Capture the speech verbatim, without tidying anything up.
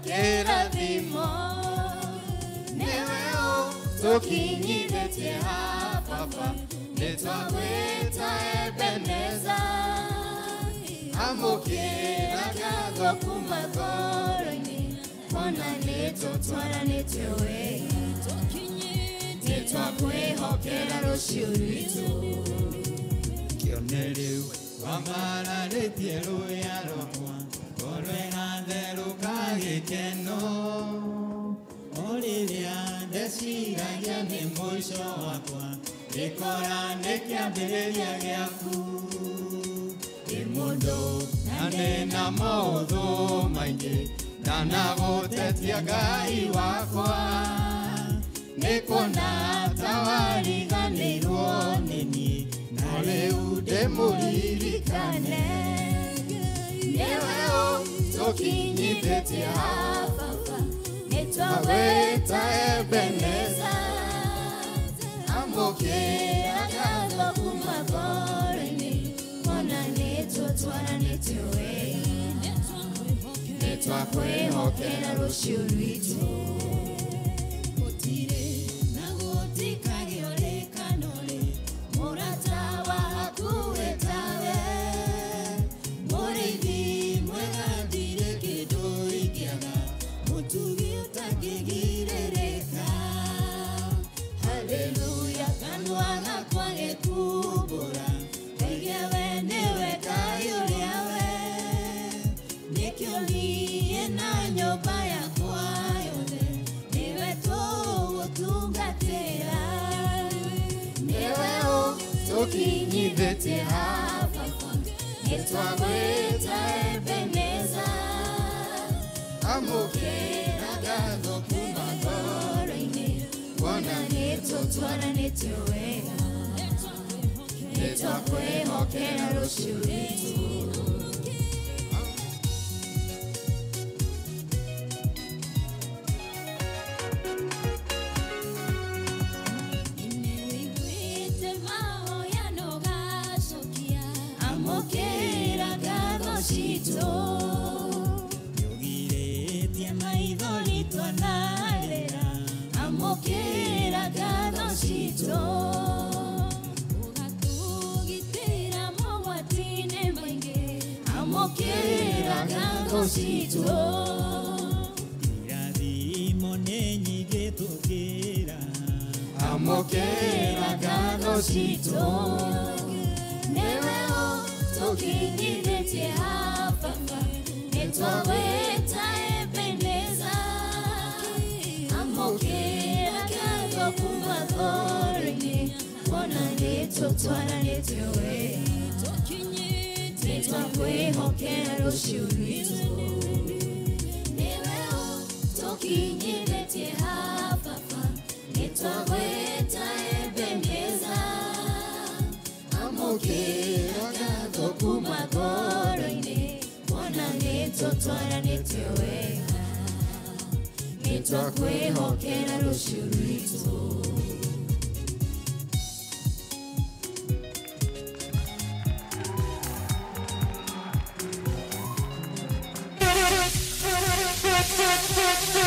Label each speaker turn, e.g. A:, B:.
A: kerathimo Neweo Tokinyithĩtie ha papa Nĩtwagwĩta Ebeneza Amukira ngatho kuma ngoro-inĩ Ona nĩtũtwaranĩte wega Nĩtwakwĩhokera rũciũ rwitũ Kĩone rĩu wambararĩtie rũya rwakwa Ngoro ĩgatherũka gĩkeno O rĩrĩa ndeciragia nĩ mũico wakwa Ngĩkora nĩ kĩambĩrĩria gĩaku Ndĩ mũndũ na ndĩna maũthũ maingĩ Ndanagũtetia Ngai wakwa Nĩkuona ta wariganĩirwo nĩ niĩ Na rĩu ndĩmũririkane Nĩwe ũtũkinyithĩtie ha baba Nĩtwagwĩta Ebeneza Amukira ngatho kuma ngoro-inĩ Ona nĩtũtwaranĩte wega Nĩtwakwĩhokera rũciũ rwitũ Gũtirĩ na gũtikagĩa ũrĩkano rĩ Mũrata wa hakuhĩ tawe Mũrĩithi mwega ndirĩ kĩndũ ingĩaga Mũtugi ũtangĩgirĩrĩka Hallelujah kanua gakwa gĩkumbũra Kaige we nĩwe Ngai ũrĩa we Nĩkĩo niĩ na nyũmba yakwa yothe Nĩwe tũgũtungatĩra Nĩwe ũtũkinyithĩtie ha baba Nĩtwagwĩta Ebeneza Amukira ngatho kuma ngoro-inĩ Ona nĩtũtwaranĩte wega Nĩtwakwĩhokera rũciũ rwitũ Amukira ngatho citũ Nyugirĩtie maithori twanarĩra Amukira ngatho citũ Ũgatũgitĩra mogwati-inĩ maingĩ Amukira ngatho citũ Irathimo nĩ nyingĩ tũkĩra Amukira ngatho citũ Nĩwe ũtũkinyithĩtie ha baba Nĩtwagwĩta Ebeneza Amukira ngatho kuma ngoro-inĩ Ona nĩtũtwaranĩte wega Nĩtwakwĩhokera rũciũ rwitũ Nĩwe ũtũkinyithĩtie ha baba Nĩtwagwĩta Ebeneza Amukira ngatho kuma ngoro-inĩ Ona nĩtũtwaranĩte wega Nĩtwakwĩhokera rũciũ rwitũ
B: Thank you.